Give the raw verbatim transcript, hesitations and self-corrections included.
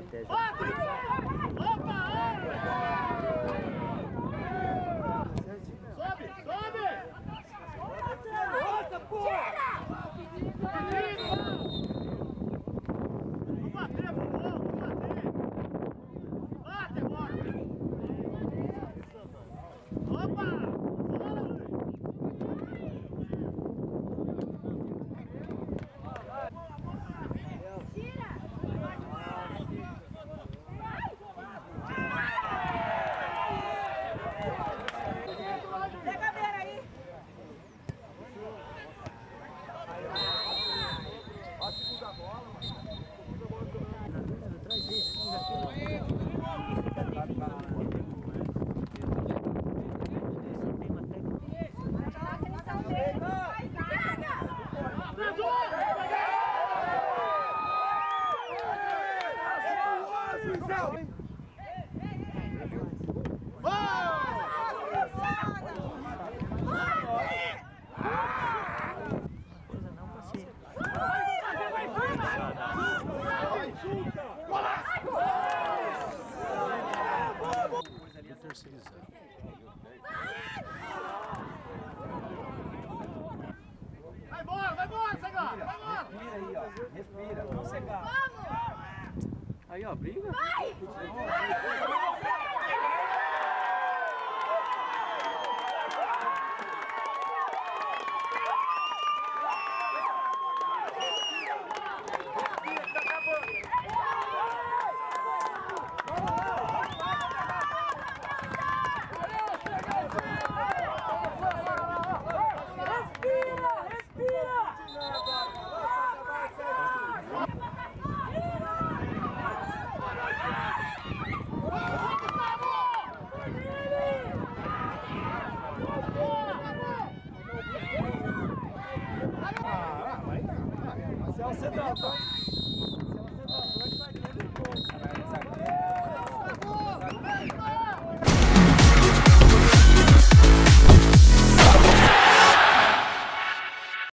estratégia. Opa! Sobe! Sobe! Nossa, porra! Vamos bater, vamos bater! Bate agora! Opa! Fala, Luiz! Tira! Pega a beira aí! Ó a segunda bola, mano. Traz esse, tira aquilo. E fica definindo. Tem uma técnica. Coisa não pra ser. É terceirizado. Vai embora, vai embora, Cegar! Vai embora! Respira aí, ó. Respira, não cegar. Aí, ó, briga. Vai! Marcelo, você tá